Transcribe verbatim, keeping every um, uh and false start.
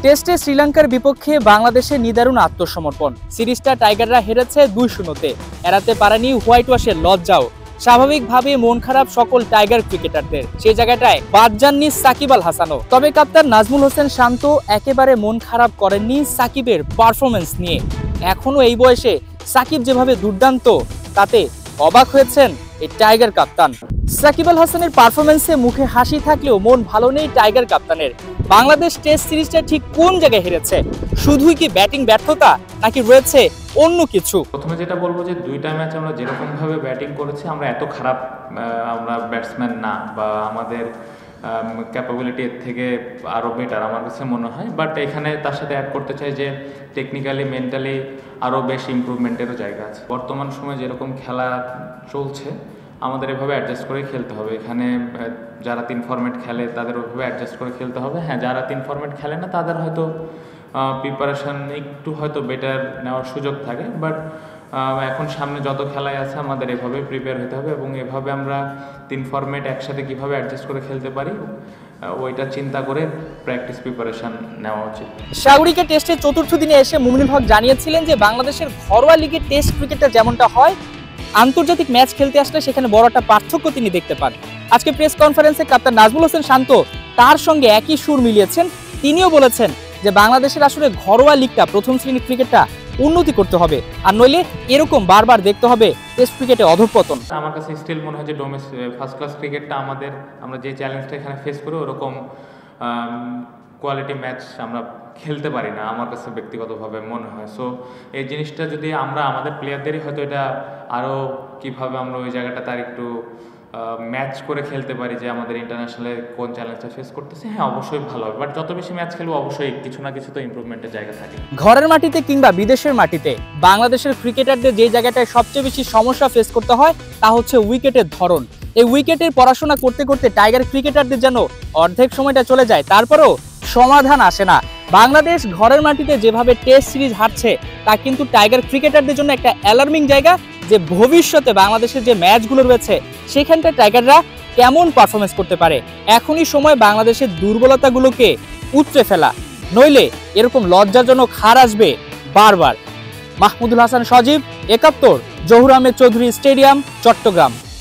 টেস্টে শ্রীলঙ্কার বিপক্ষে বাংলাদেশের নিদারুণ আত্মসমর্পণ। সিরিজটা টাইগাররা হেরেছে দুই শূন্যতে। এড়াতে পারেনি হোয়াইট ওয়াশের লজ্জাও। স্বাভাবিকভাবে মন খারাপ সকল টাইগার ক্রিকেটারদের। সেই জায়গাটায় বাদ যাননি সাকিব আল হাসানও। তবে কাপ্তান নাজমুল হোসেন শান্ত একেবারে মন খারাপ করেননি সাকিবের পারফরমেন্স নিয়ে। এখনো এই বয়সে সাকিব যেভাবে দুর্দান্ত, তাতে অবাক হয়েছেন এই টাইগার কাপ্তান। সাকিব আল হাসানের পারফরমেন্সে মুখে হাসি থাকলেও মন ভালো নেই টাইগার কাপ্তানের। বাংলাদেশ টেস্ট সিরিজটা ঠিক কোন জায়গায় হেরেছে? শুধুই কি ব্যাটিং ব্যর্থতা, নাকি রয়েছে অন্য কিছু? প্রথমে যেটা বলবো যে দুইটা ম্যাচ আমরা যেরকম ভাবে ব্যাটিং করেছি, আমরা এত খারাপ আমরা ব্যাটসম্যান না, বা আমাদের ক্যাপাবিলিটি এর থেকে আরও বেটার আমার কাছে মনে হয়। বাট এখানে তার সাথে অ্যাড করতে চাই যে টেকনিক্যালি মেন্টালি আরও বেশি ইমপ্রুভমেন্টেরও জায়গা আছে। বর্তমান সময়ে যেরকম খেলা চলছে, আমাদের এভাবে অ্যাডজাস্ট করে খেলতে হবে। এখানে যারা তিন ফরম্যাট খেলে তাদের ওইভাবে অ্যাডজাস্ট করে খেলতে হবে। হ্যাঁ, যারা তিন ফরম্যাট খেলে না তাদের হয়তো প্রিপারেশান একটু হয়তো বেটার নেওয়ার সুযোগ থাকে। বাট এখন সামনে যত খেলাই আছে আমাদের এভাবে প্রিপেয়ার হতে হবে, এবং এভাবে আমরা তিন ফরম্যাট একসাথে কীভাবে অ্যাডজাস্ট করে খেলতে পারি ওইটা চিন্তা করে প্র্যাকটিস প্রিপারেশন নেওয়া উচিত। সাগরিকা টেস্টের চতুর্থ দিনে এসে মুমিনুল হক জানিয়েছিলেন যে বাংলাদেশের ঘরোয়া লিগের টেস্ট ক্রিকেটটা যেমনটা হয়, আন্তর্জাতিক ম্যাচ খেলতে আসলে সেখানে বড় একটা পার্থক্য তিনি দেখতে পান। আজকে প্রেস কনফারেন্সে কাপ্তান নাজমুল হোসেন শান্ত তার সঙ্গে একই সুর মিলিয়েছেন। তিনিও বলেছেন যে বাংলাদেশের আসলে ঘরোয়া লিগটা, প্রথম শ্রেণীর ক্রিকেটটা উন্নতি করতে হবে, আর নইলে এরকম বারবার দেখতে হবে টেস্ট ক্রিকেটে অধঃপতন। আমার কাছে স্টিল মনে হয় যে ডোমেস্টিক ফার্স্ট ক্লাস ক্রিকেটটা আমাদের, আমরা যে চ্যালেঞ্জটা এখানে ফেস করি ওরকম কোয়ালিটি ম্যাচ আমরা খেলতে পারি না, আমার কাছে ব্যক্তিগতভাবে মনে হয়। সো এই জিনিসটা যদি আমরা আমাদের প্লেয়ারদেরই হয়তো এটা আরও কীভাবে আমরা ওই জায়গাটা তার একটু ম্যাচ করে খেলতে পারি, যে আমাদের ইন্টারন্যাশনালে কোন চ্যালেঞ্জটা ফেস করতেছে, হ্যাঁ অবশ্যই ভালো হবে। বাট যত বেশি ম্যাচ খেলবো অবশ্যই কিছু না কিছু তো ইমপ্রুভমেন্টের জায়গা থাকে। ঘরের মাটিতে কিংবা বিদেশের মাটিতে বাংলাদেশের ক্রিকেটারদের যে জায়গাটায় সবচেয়ে বেশি সমস্যা ফেস করতে হয় তা হচ্ছে উইকেটের ধরন। এই উইকেটের পড়াশোনা করতে করতে টাইগার ক্রিকেটারদের যেন অর্ধেক সময়টা চলে যায়, তারপরেও সমাধান আসে না। বাংলাদেশ ঘরের মাটিতে যেভাবে টেস্ট সিরিজ হারছে তা কিন্তু টাইগার ক্রিকেটারদের জন্য একটা অ্যালার্মিং জায়গা, যে ভবিষ্যতে বাংলাদেশের যে ম্যাচগুলো রয়েছে সেখানটা টাইগাররা কেমন পারফরমেন্স করতে পারে। এখনই সময় বাংলাদেশের দুর্বলতাগুলোকে উতরে ফেলা, নইলে এরকম লজ্জাজনক হার আসবে বারবার। মাহমুদুল হাসান সজীব, একাত্তর, জহুর আহমেদ চৌধুরী স্টেডিয়াম, চট্টগ্রাম।